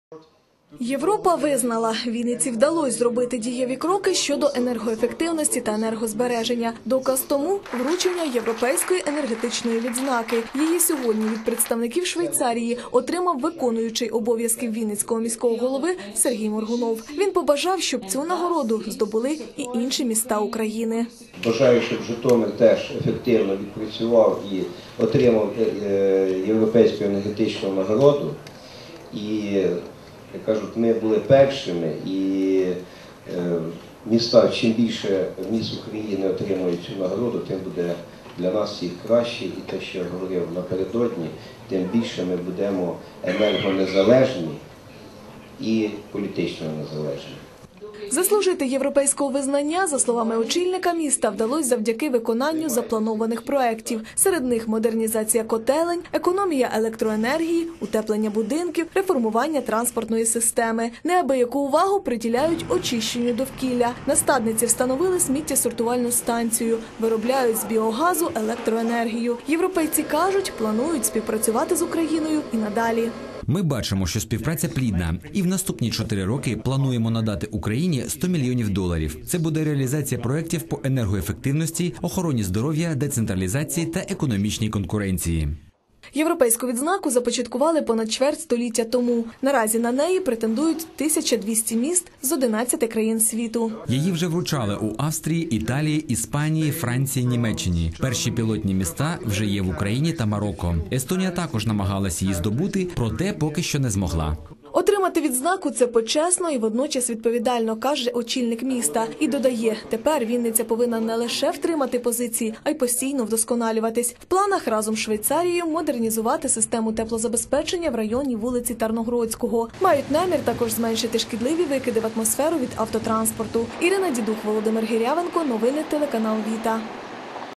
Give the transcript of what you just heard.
Європа визнала, Вінниці вдалося зробити дієві кроки щодо енергоефективності та енергозбереження. Доказ тому – вручення Європейської енергетичної відзнаки. Її сьогодні від представників Швейцарії отримав виконуючий обов'язки Вінницького міського голови Сергій Моргунов. Він побажав, щоб цю нагороду здобули і інші міста України. Бажаю, щоб Житомир теж ефективно відпрацював і отримав Європейську енергетичну нагороду. І як кажуть, ми були першими, і міста, чим більше міст України отримують цю нагороду, тим буде для нас всіх краще. І те, що я говорив напередодні, тим більше ми будемо енергонезалежні і політично незалежні. Заслужити європейського визнання, за словами очільника міста, вдалося завдяки виконанню запланованих проєктів. Серед них модернізація котелень, економія електроенергії, утеплення будинків, реформування транспортної системи. Неабияку увагу приділяють очищенню довкілля. На Стадниці встановили сміттєсортувальну станцію, виробляють з біогазу електроенергію. Європейці кажуть, планують співпрацювати з Україною і надалі. Ми бачимо, що співпраця плідна, і в наступні 4 роки плануємо надати Україні $100 мільйонів. Це буде реалізація проєктів по енергоефективності, охороні здоров'я, децентралізації та економічній конкуренції. Європейську відзнаку започаткували понад чверть століття тому. Наразі на неї претендують 1200 міст з 11 країн світу. Її вже вручали у Австрії, Італії, Іспанії, Франції, Німеччині. Перші пілотні міста вже є в Україні та Марокко. Естонія також намагалась її здобути, проте поки що не змогла. Отримати відзнаку – це почесно і водночас відповідально, каже очільник міста. І додає, тепер Вінниця повинна не лише втримати позиції, а й постійно вдосконалюватись. В планах разом з Швейцарією модернізувати систему теплозабезпечення в районі вулиці Тарногородського. Мають намір також зменшити шкідливі викиди в атмосферу від автотранспорту. Ірина Дідух, Володимир Гірявенко. Новини телеканал Віта.